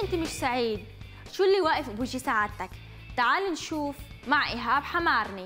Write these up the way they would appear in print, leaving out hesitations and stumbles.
أنت مش سعيد؟ شو اللي واقف بوجه سعادتك؟ تعال نشوف مع إيهاب حمارني.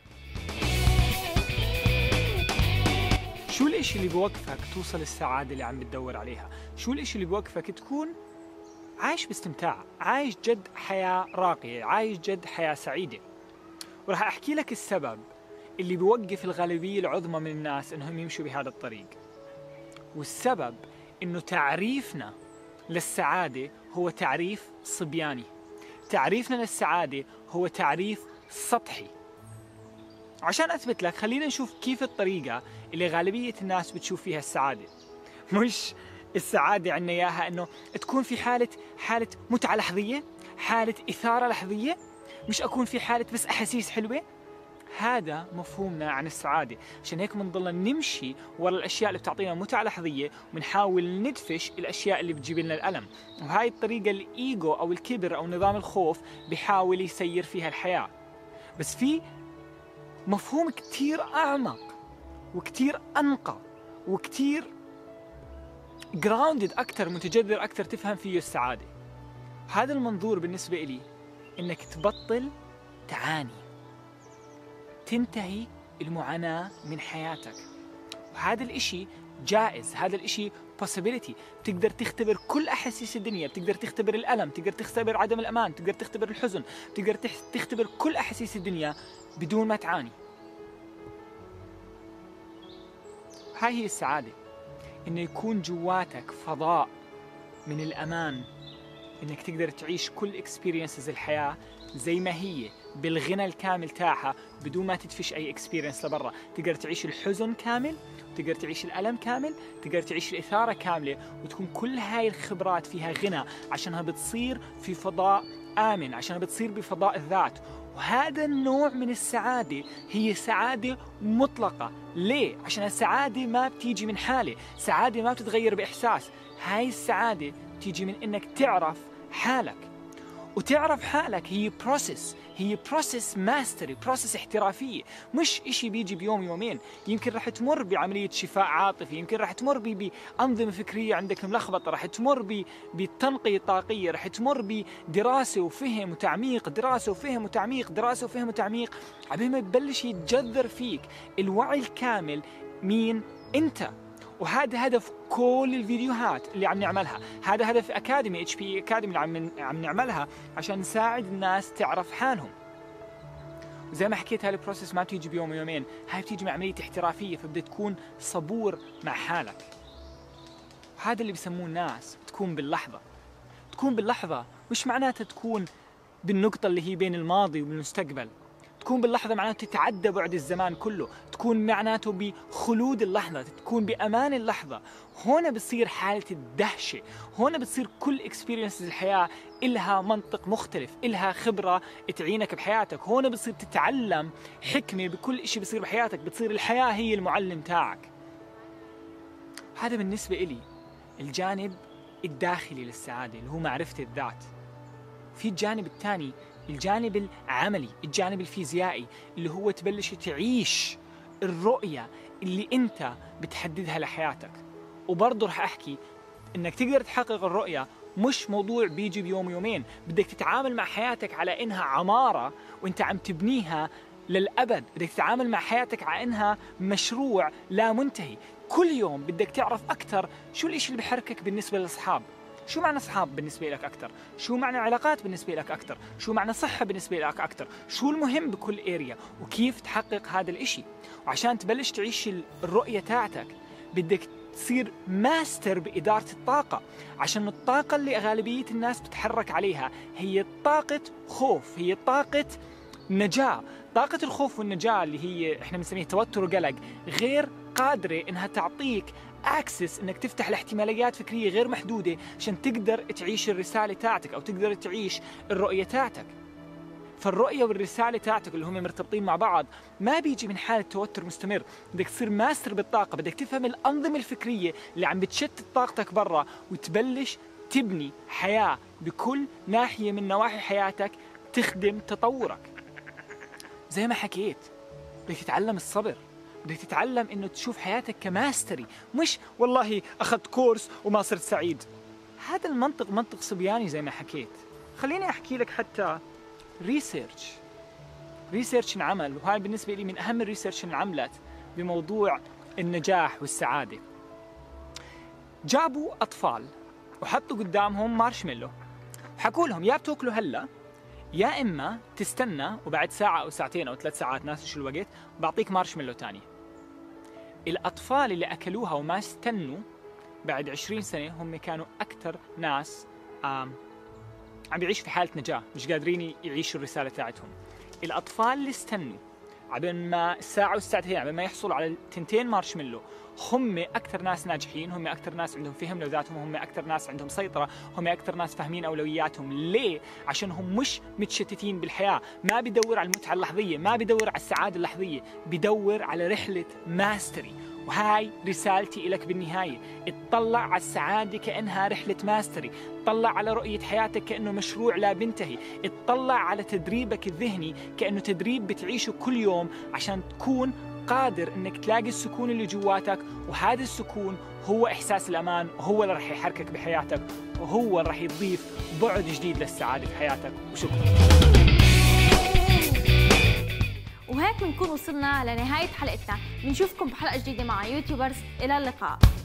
شو الإشي اللي بوقفك توصل السعادة اللي عم بتدور عليها؟ شو الإشي اللي بوقفك تكون عايش باستمتاع، عايش جد حياة راقية، عايش جد حياة سعيدة؟ وراح أحكي لك السبب اللي بيوقف الغالبية العظمى من الناس إنهم يمشوا بهذا الطريق. والسبب إنه تعريفنا للسعادة هو تعريف صبياني. تعريفنا للسعادة هو تعريف سطحي. عشان أثبت لك خلينا نشوف كيف الطريقة اللي غالبية الناس بتشوف فيها السعادة. مش السعادة عنا إياها إنه تكون في حالة متعة لحظية، حالة إثارة لحظية، مش أكون في حالة بس أحاسيس حلوة. هذا مفهومنا عن السعادة. عشان هيك بنضل نمشي ورا الأشياء اللي بتعطينا متعة لحظية ونحاول ندفش الأشياء اللي بتجيب لنا الألم. وهاي الطريقة الإيجو أو الكبر أو نظام الخوف بيحاول يسير فيها الحياة. بس في مفهوم كتير أعمق وكتير أنقى وكتير grounded أكتر، متجذر أكتر تفهم فيه السعادة. هذا المنظور بالنسبة إلي إنك تبطل تعاني، تنتهي المعاناة من حياتك. وهذا الإشي جائز، هذا الإشي possibility. بتقدر تختبر كل أحاسيس الدنيا، بتقدر تختبر الألم، تقدر تختبر عدم الأمان، تقدر تختبر الحزن، تقدر تختبر كل أحاسيس الدنيا بدون ما تعاني. هاي هي السعادة، إنه يكون جواتك فضاء من الأمان، إنك تقدر تعيش كل experiences الحياة زي ما هي بالغنى الكامل تاعها بدون ما تدفش أي experience لبرا. تقدر تعيش الحزن كامل، تقدر تعيش الألم كامل، تقدر تعيش الإثارة كاملة، وتكون كل هاي الخبرات فيها غنى عشانها بتصير في فضاء آمن، عشانها بتصير بفضاء الذات. وهذا النوع من السعادة هي سعادة مطلقة. ليه؟ عشان السعادة ما بتيجي من حالة، سعادة ما بتتغير بإحساس. هاي السعادة بتيجي من إنك تعرف حالك. وتعرف حالك هي بروسيس، هي بروسيس ماستري، بروسيس احترافية، مش إشي بيجي بيوم يومين. يمكن رح تمر بعملية شفاء عاطفي، يمكن رح تمر بأنظمة فكرية عندك ملخبطة، رح تمر بتنقية طاقية، رح تمر بدراسة وفهم وتعميق، دراسة وفهم وتعميق، دراسة وفهم وتعميق، عبين ما يبلش يتجذر فيك الوعي الكامل مين أنت. وهذا هدف كل الفيديوهات اللي عم نعملها، هذا هدف أكاديمي HP أكاديمي اللي عم نعملها عشان نساعد الناس تعرف حالهم. وزي ما حكيت هاي البروسيس ما بتيجي بيوم ويومين، هاي بتيجي مع عملية احترافية، فبدأ تكون صبور مع حالك. وهذا اللي بسموه الناس تكون باللحظة. تكون باللحظة مش معناتها تكون بالنقطة اللي هي بين الماضي والمستقبل. تكون باللحظة معناته تتعدى بعد الزمان كله، تكون معناته بخلود اللحظة، تكون بأمان اللحظة. هنا بتصير حالة الدهشة، هنا بتصير كل اكسبيرينسز الحياة إلها منطق مختلف، إلها خبرة تعينك بحياتك. هنا بتصير تتعلم حكمة بكل إشي بصير بحياتك، بتصير الحياة هي المعلم تاعك. هذا بالنسبة إلي الجانب الداخلي للسعادة اللي هو معرفة الذات. في الجانب الثاني الجانب العملي، الجانب الفيزيائي، اللي هو تبلش تعيش الرؤية اللي انت بتحددها لحياتك. وبرضه رح احكي انك تقدر تحقق الرؤية مش موضوع بيجي بيوم يومين، بدك تتعامل مع حياتك على انها عمارة وانت عم تبنيها للأبد. بدك تتعامل مع حياتك على انها مشروع لا منتهي. كل يوم بدك تعرف اكثر شو الاشي اللي بحركك بالنسبة للاصحاب، شو معنى أصحاب بالنسبة لك أكثر، شو معنى علاقات بالنسبة لك أكثر، شو معنى صحة بالنسبة لك أكثر، شو المهم بكل إيريا، وكيف تحقق هذا الإشي. وعشان تبلش تعيش الرؤية تاعتك بدك تصير ماستر بإدارة الطاقة. عشان الطاقة اللي غالبية الناس بتتحرك عليها هي طاقة خوف، هي طاقة نجاة. طاقة الخوف والنجاة اللي هي احنا بنسميها توتر وقلق غير قادرة انها تعطيك اكسس انك تفتح لاحتماليات فكرية غير محدودة عشان تقدر تعيش الرسالة تاعتك او تقدر تعيش الرؤية تاعتك. فالرؤية والرسالة تاعتك اللي هم مرتبطين مع بعض ما بيجي من حالة توتر مستمر. بدك تصير ماستر بالطاقة، بدك تفهم الأنظمة الفكرية اللي عم بتشتت طاقتك برا وتبلش تبني حياة بكل ناحية من نواحي حياتك تخدم تطورك. زي ما حكيت بدك تتعلم الصبر، بدك تتعلم انه تشوف حياتك كماستري، مش والله اخذت كورس وما صرت سعيد. هذا المنطق منطق صبياني زي ما حكيت. خليني أحكي لك حتى ريسيرش انعمل، وهاي بالنسبة لي من أهم الريسيرش اللي انعملت بموضوع النجاح والسعادة. جابوا أطفال وحطوا قدامهم مارشميلو، حكوا لهم يا بتاكلوا هلا يا إما تستنى وبعد ساعة أو ساعتين أو 3 ساعات، ناسي شو الوقت، بعطيك مارشميلو تاني. الأطفال اللي أكلوها وما استنوا بعد 20 سنة هم كانوا أكثر ناس عم بيعيشوا في حالة نجاة، مش قادرين يعيشوا الرسالة تاعتهم. الأطفال اللي استنوا عبين ما الساعة والساعتين عبين ما يحصلوا على 2 مارشميلو هم أكثر ناس ناجحين، هم أكثر ناس عندهم فهم لذاتهم، هم أكثر ناس عندهم سيطرة، هم أكثر ناس فاهمين أولوياتهم. ليه؟ عشان هم مش متشتتين بالحياة، ما بدور على المتعة اللحظية، ما بدور على السعادة اللحظية، بدور على رحلة ماستري. وهاي رسالتي لك بالنهاية، اطلع على السعادة كأنها رحلة ماستري، اطلع على رؤية حياتك كأنه مشروع لا بنتهي، اطلع على تدريبك الذهني كأنه تدريب بتعيشه كل يوم عشان تكون قادر انك تلاقي السكون اللي جواتك. وهذا السكون هو احساس الامان، وهو اللي راح يحركك بحياتك، وهو اللي راح يضيف بعد جديد للسعادة في حياتك. وشكرا. وهيك بنكون وصلنا لنهاية حلقتنا. بنشوفكم بحلقة جديدة مع يوتيوبرز. إلى اللقاء.